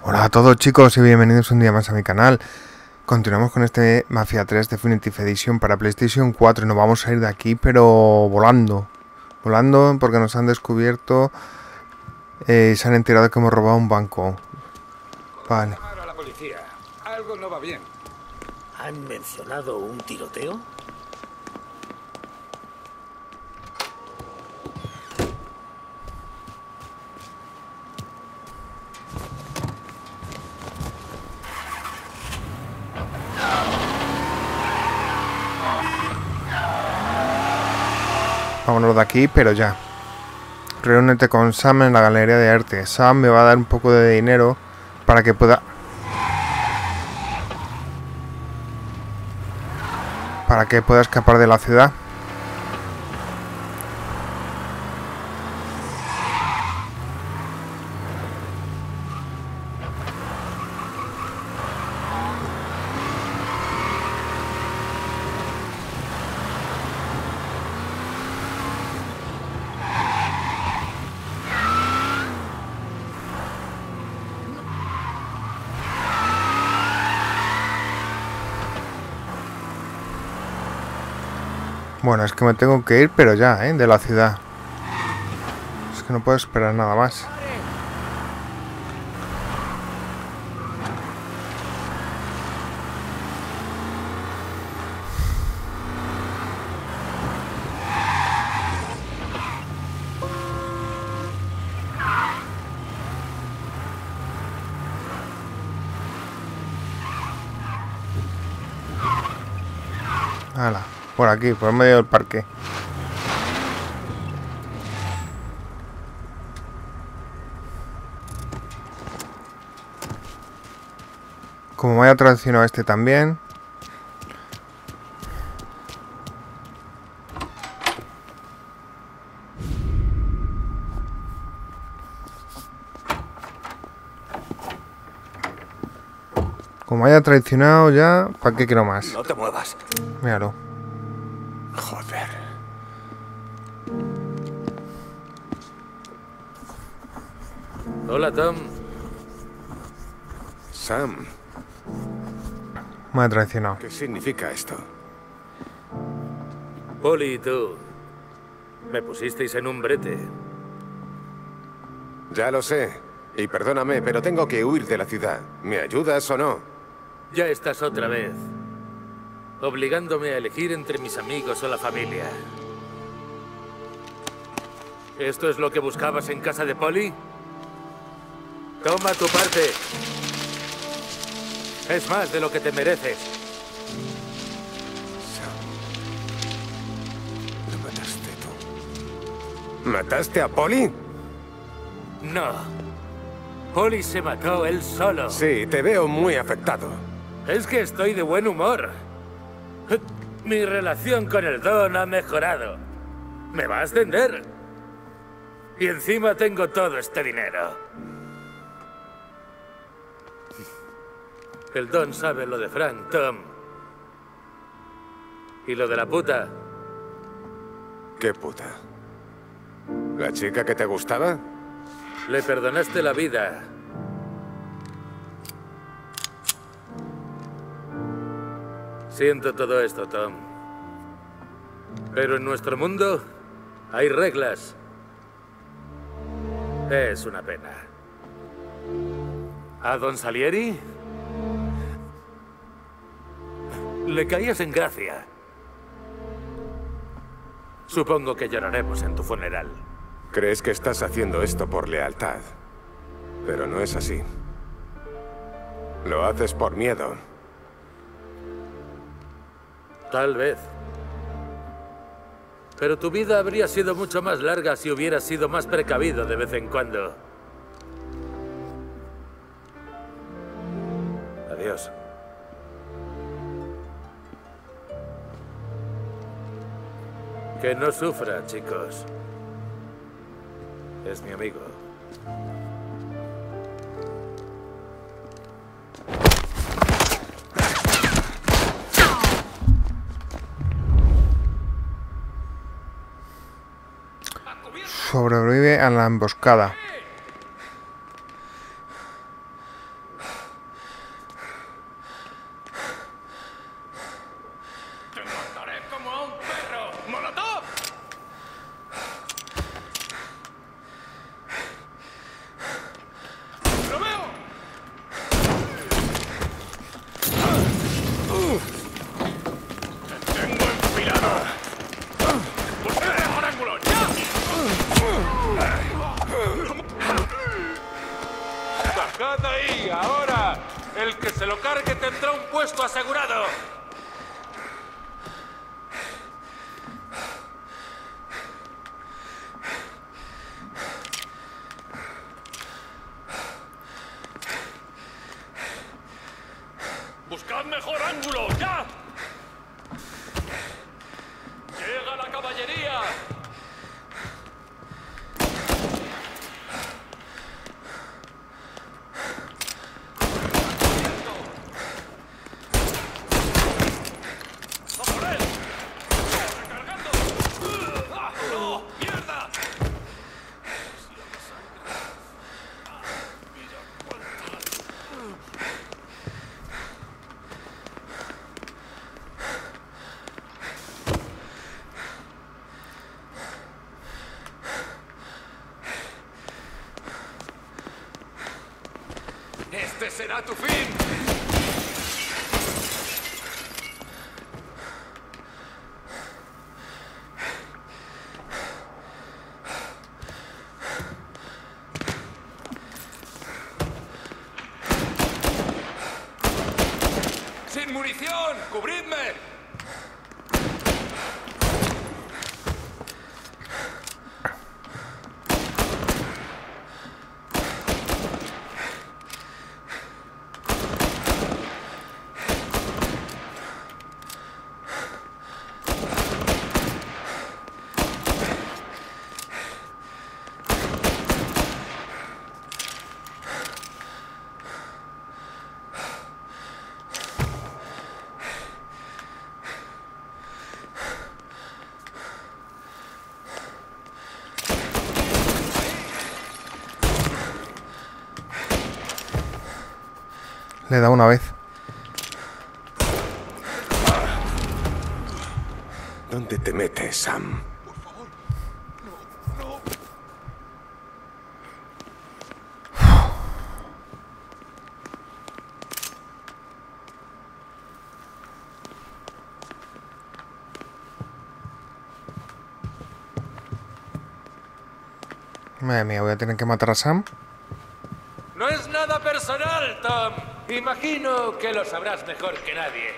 Hola a todos chicos y bienvenidos un día más a mi canal. Continuamos con este Mafia 3 Definitive Edition para PlayStation 4 y nos vamos a ir de aquí pero volando. Volando porque nos han descubierto y se han enterado que hemos robado un banco. Vale. A la policía. Algo no va bien. ¿Han mencionado un tiroteo? Vámonos de aquí pero ya. Reúnete con Sam en la galería de arte. Sam me va a dar un poco de dinero para que pueda... escapar de la ciudad. Bueno, es que me tengo que ir, pero ya, de la ciudad. Es que no puedo esperar nada más. Hala, por aquí, por el medio del parque. Como me haya traicionado este también. Como haya traicionado ya, ¿para qué quiero más? No te muevas. Míralo. Joder. Hola, Tom. Sam, Me ha traicionado. ¿qué significa esto? Polly y tú me pusisteis en un brete. Ya lo sé. Y perdóname, pero tengo que huir de la ciudad. ¿Me ayudas o no? Ya estás otra vez, obligándome a elegir entre mis amigos o la familia. ¿Esto es lo que buscabas en casa de Polly? Toma tu parte. Es más de lo que te mereces. Sam, lo mataste tú. ¿Mataste a Polly? No. Polly se mató él solo. Sí, te veo muy afectado. Es que estoy de buen humor. Mi relación con el Don ha mejorado. ¿Me va a ascender? Y encima tengo todo este dinero. El Don sabe lo de Frank, Tom. ¿Y lo de la puta? ¿Qué puta? ¿La chica que te gustaba? Le perdonaste la vida. Siento todo esto, Tom. Pero en nuestro mundo hay reglas. Es una pena. ¿A Don Salieri? Le caías en gracia. Supongo que lloraremos en tu funeral. Crees que estás haciendo esto por lealtad, pero no es así. Lo haces por miedo. Tal vez. Pero tu vida habría sido mucho más larga si hubieras sido más precavido de vez en cuando. Adiós. Que no sufra, chicos. Es mi amigo. Sobrevive a la emboscada. ¡Bajad ahí, ahora! El que se lo cargue tendrá un puesto asegurado. ¡Buscad mejor ángulo, ya! ¡Llega la caballería! ¡A por él! ¡Recargando! ¡Ah, no! ¡Mierda! ¡Este será tu fin! ¡Sin munición! ¡Cubridme! Le da una vez. ¿Dónde te metes, Sam? Madre mía, voy a tener que matar a Sam. No es nada personal, Tom. Imagino que lo sabrás mejor que nadie.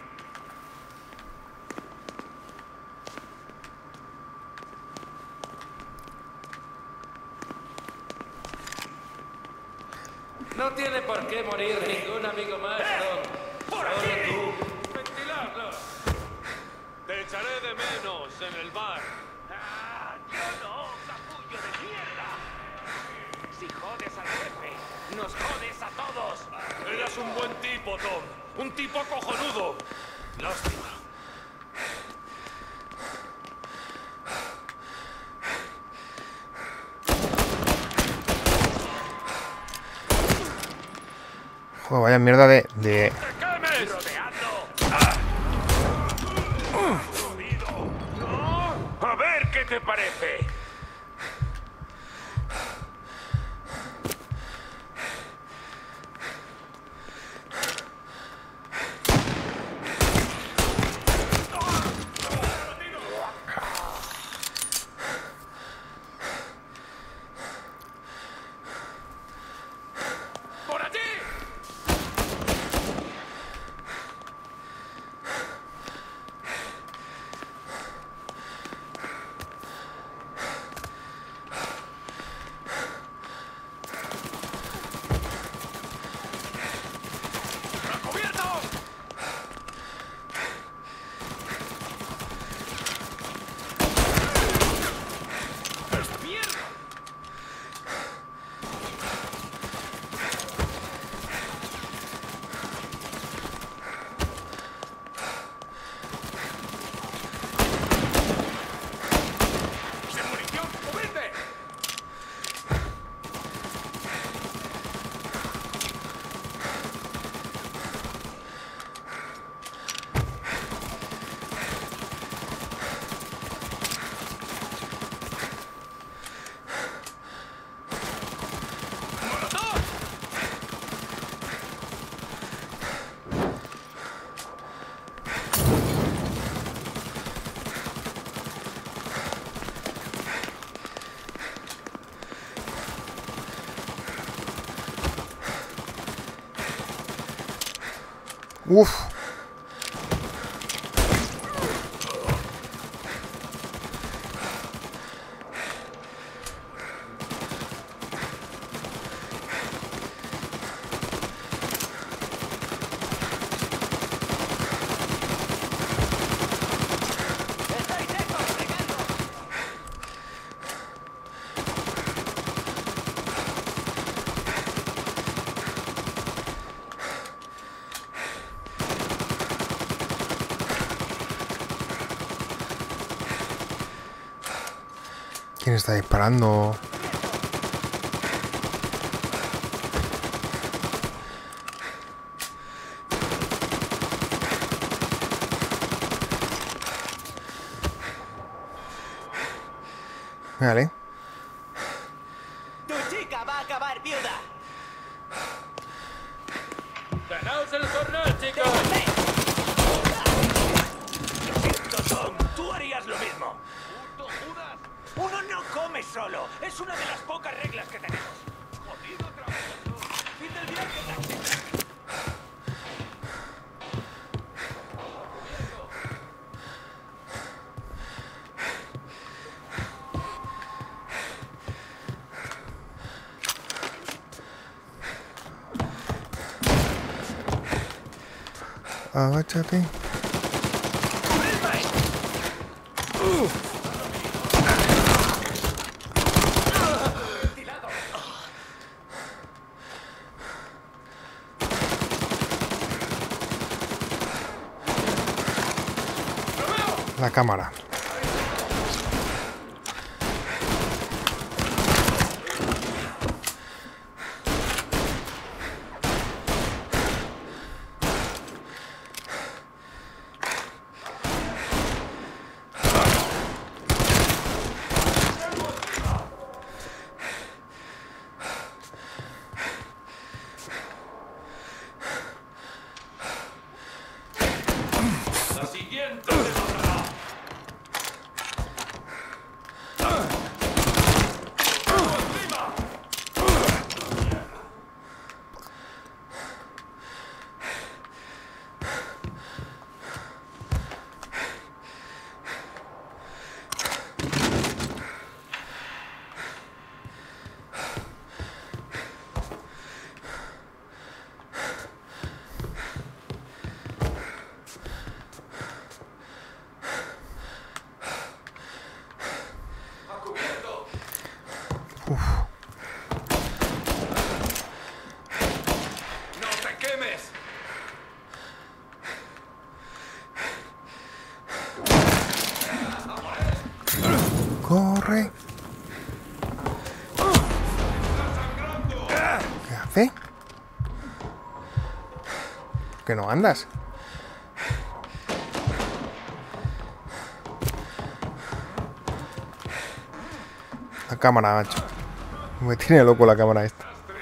No tiene por qué morir ningún amigo más, Tom. ¡Por aquí! Solo tú. ¡Ventiladlo! Te echaré de menos en el bar. ¡Ah, yo no, capullo de mierda! Si jodes al jefe, nos jodes a todos. Eras un buen tipo, Tom. Un tipo cojonudo. Lástima. Joder, vaya mierda de... ¡Te quemes! ¡Rodeadlo! ¡Jodido! ¡No! A ver qué te parece. ¡Por allí! Uf. ¿Quién está disparando? Vale. ¡Tu chica va a acabar viuda! ¡Ganaos el jornal, chicos! Lo siento, Tom. Tú harías lo mismo. ¡Puto Judas! Uno no come solo. Es una de las pocas reglas que tenemos. Jodido trabajo. Fin del viaje, taxi. Agáchate. La cámara. La siguiente. ¡No te quemes! Corre. ¿Qué hace? ¿Por qué no andas? La cámara, macho. Me tiene loco la cámara esta.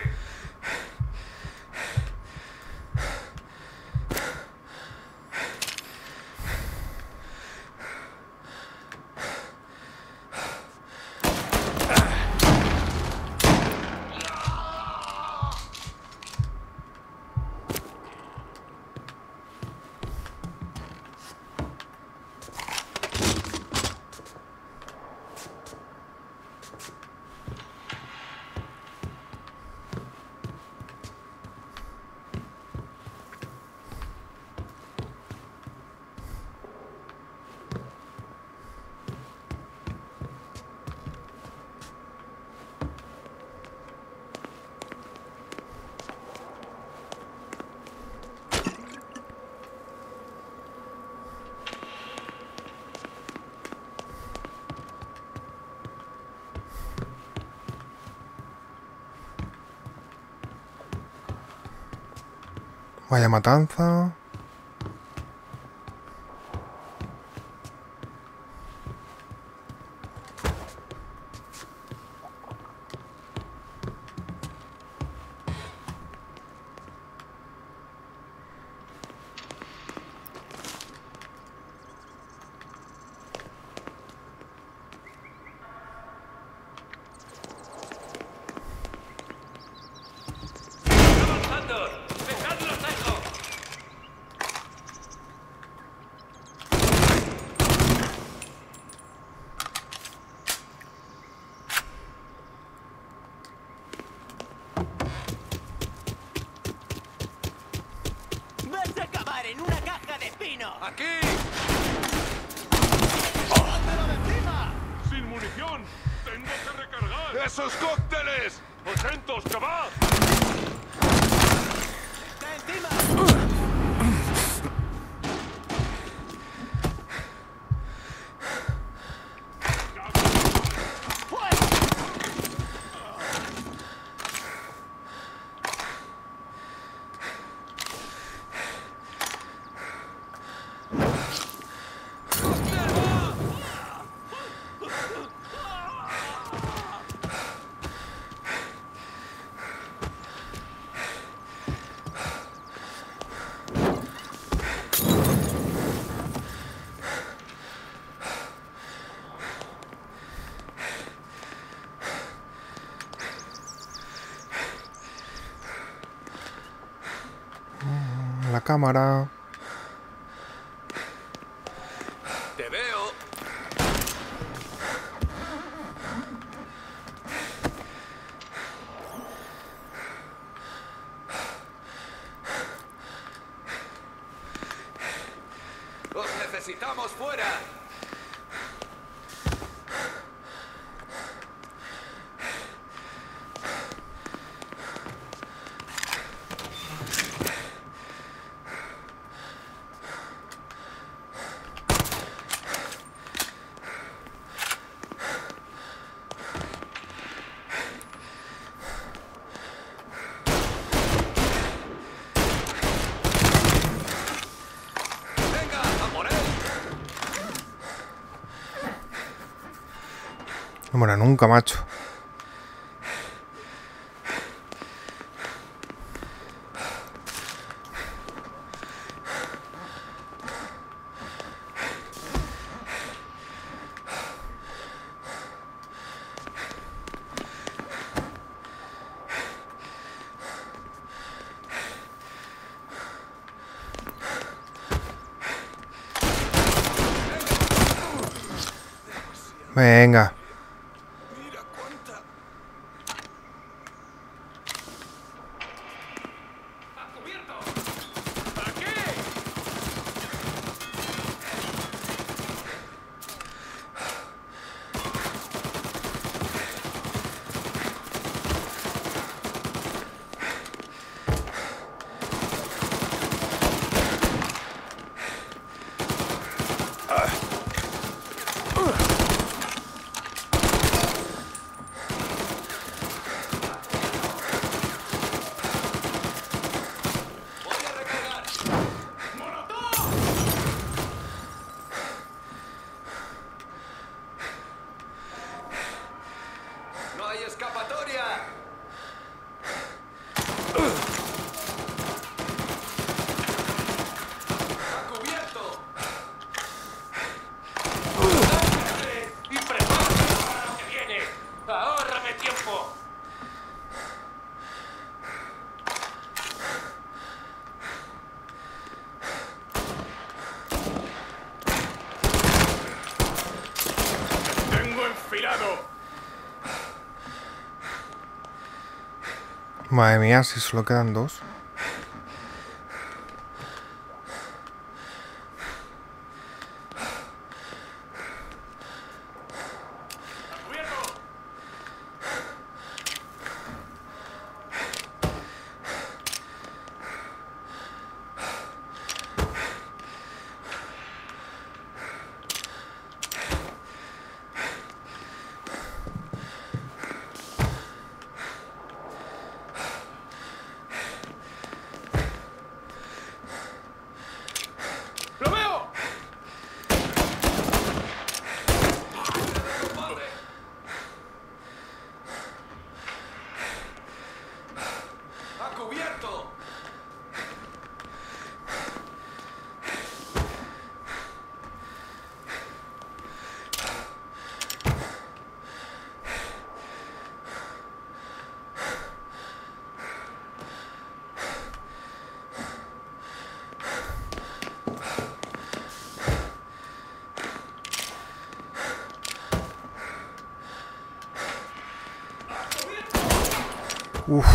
Vaya matanza. ¡Avanzando! ¡Dejadlo seco! asesino! ¡Aquí! ¡Póntelo de encima! ¡Sin munición! ¡Tengo que recargar! ¡Esos cócteles! ¡Atentos, que va! ¡Está encima! La cámara. ¡Te veo! ¡Os necesitamos fuera! ¡Venga, a por él! No muera nunca, macho. Venga. Mira cuánta... ¡Voy a recargar! ¡No hay escapatoria! ¡A cubierto! ¡Y prepárate para lo que viene! ¡Ahórrame tiempo! ¡Tengo enfilado! Madre mía, si solo quedan dos. ¡Lo veo! ¡A cubierto! Uf.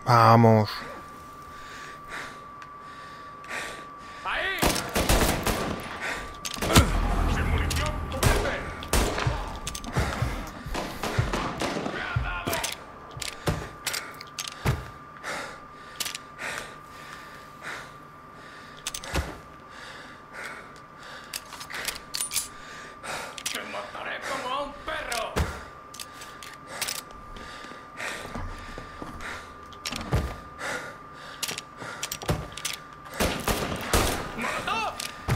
Vamos. ¡Ahí! ¡Sin munición! ¡Cúbrete! ¡Me ha dado! ¡Te mataré como a un perro! ¡Molotov!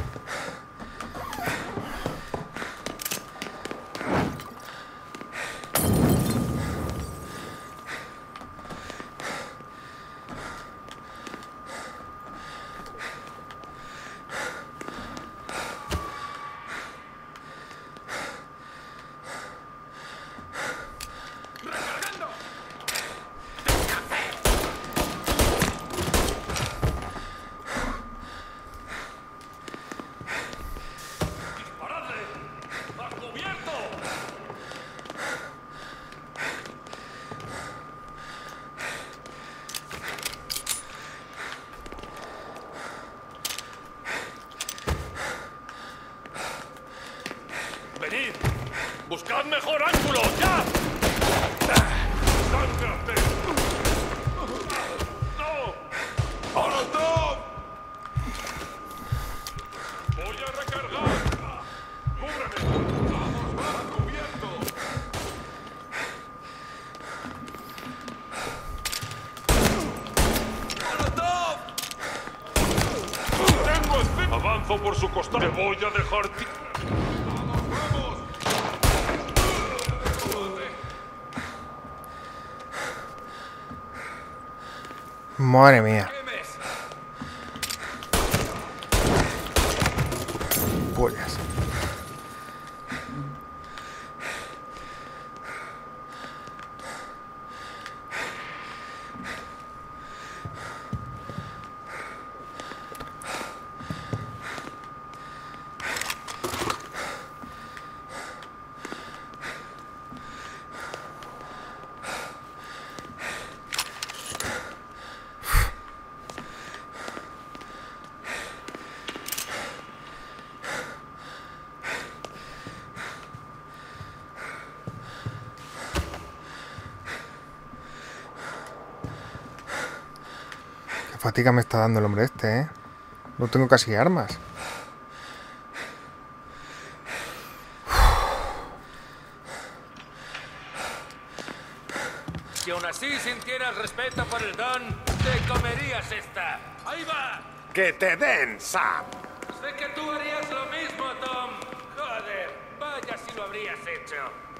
¡Recargando! ¡Disparadle! ¡A cubierto! ¡Venid! ¡Buscad mejor ángulo! ¡Ya! ¡Sángrate! ¡No! ¡Molotov! ¡Voy a recargar! ¡Cúbreme! ¡Vamos, va cubierto! ¡Molotov! ¡Tengo encima! ¡Avanzo por su costado! ¡Te voy a dejar ¡Vamos, vamos! Madre mía. ¡Quemes! Pollas. Qué fatiga me está dando el hombre este, ¿eh? No tengo casi armas. Si aún así sintieras respeto por el don, te comerías esta. ¡Ahí va! ¡Que te den, Sam! Sé que tú harías lo mismo, Tom. Joder, vaya si lo habrías hecho.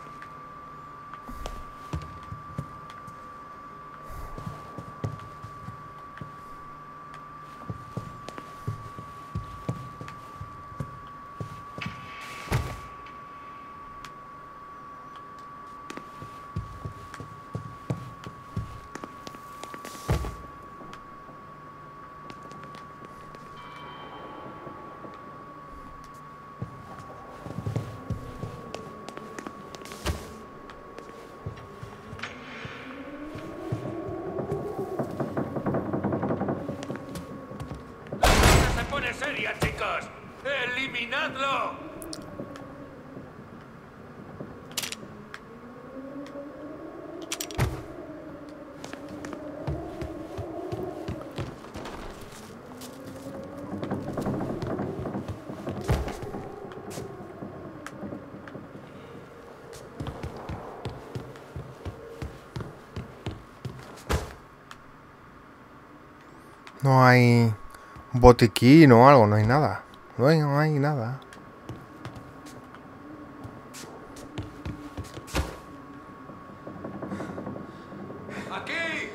La cosa se pone seria, chicos. ¡Eliminadlo! No hay botiquín o algo, no hay nada. No hay nada. ¡Aquí!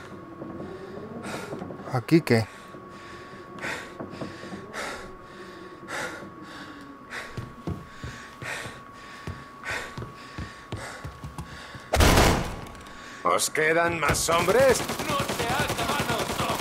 ¿Aquí qué? ¿Os quedan más hombres? ¡No te has de manos, Tom!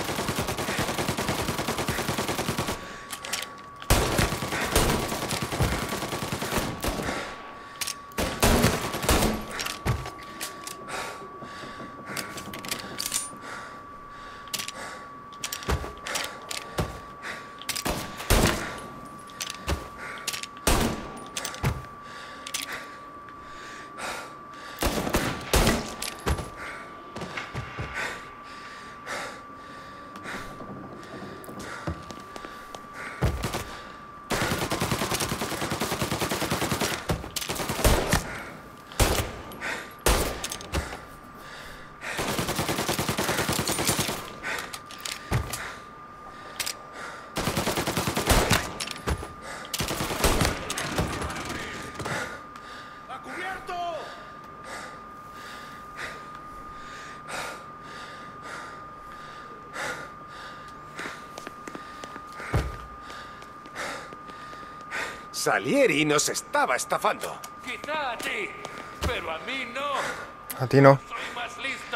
Salieri nos estaba estafando. Quizá a ti, pero a mí no. A ti no. Soy más listo.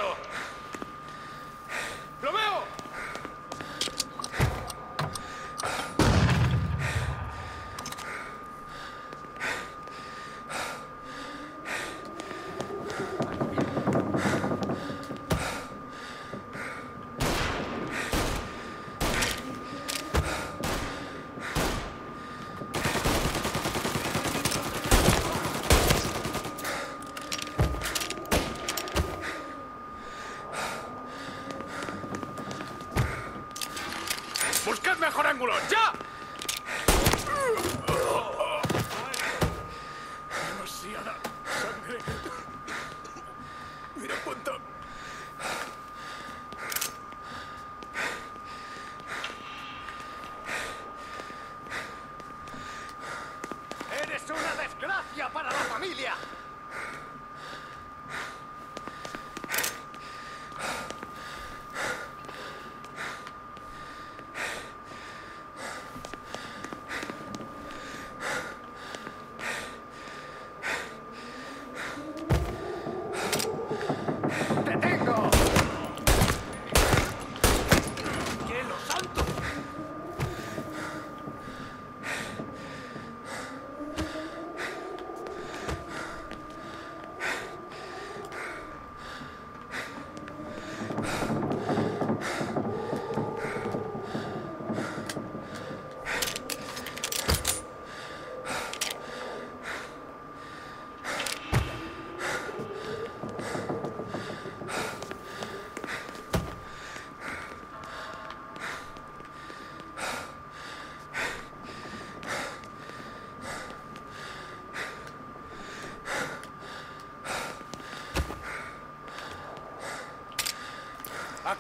¡Lo veo! ¡Buscad mejor ángulo! ¡Ya! Demasiada sangre. Mira cuánta. ¡Eres una desgracia para la familia! ¡Te tengo! ¡Cielo santo! ¡Aquí!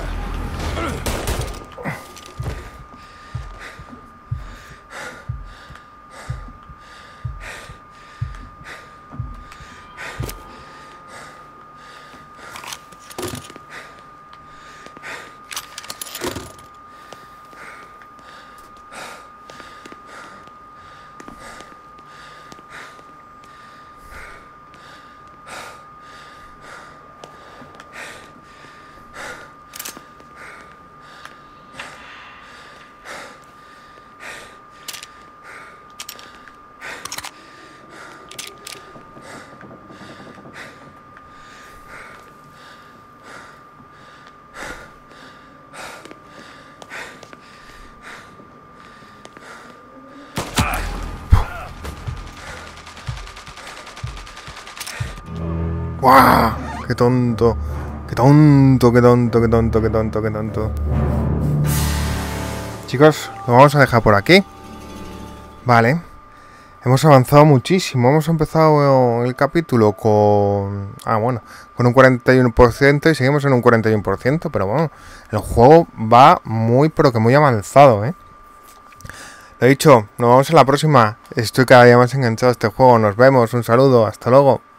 ¡Guau! ¡Qué tonto! ¡Qué tonto, qué tonto, qué tonto, qué tonto, qué tonto! Chicos, lo vamos a dejar por aquí. Vale. Hemos avanzado muchísimo. Hemos empezado el capítulo con... con un 41% y seguimos en un 41%. Pero bueno, el juego va muy, pero que muy avanzado, ¿eh? Lo dicho, nos vemos en la próxima. Estoy cada día más enganchado a este juego. Nos vemos. Un saludo. Hasta luego.